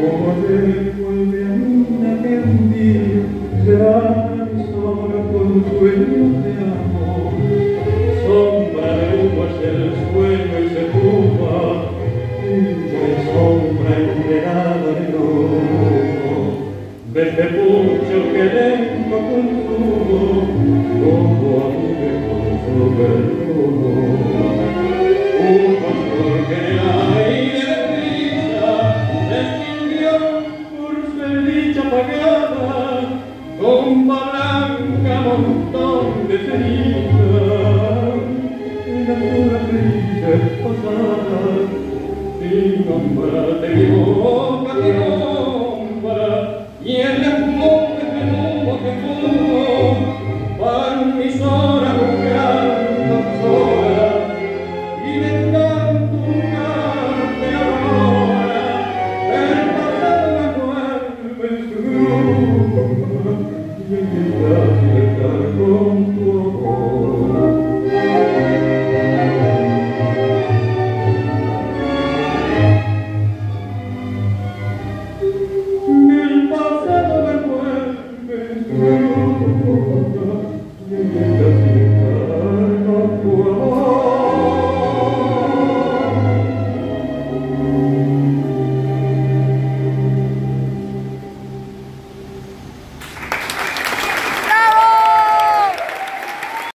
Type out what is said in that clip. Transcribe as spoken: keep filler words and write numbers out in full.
como ayer vuelve a mí aquel día, será mi sombra con sueños de amor, sombra de humo hacia el sueño y se tumba, y sombra entregada de humo, de este pucho que lento consumo, como a mí me consume el humo. Un pastor que en el aire de brisa extinguió por su dicha apagada, tumba blanca, montón de ceniza, en las horas grises pasadas, sin nombrar.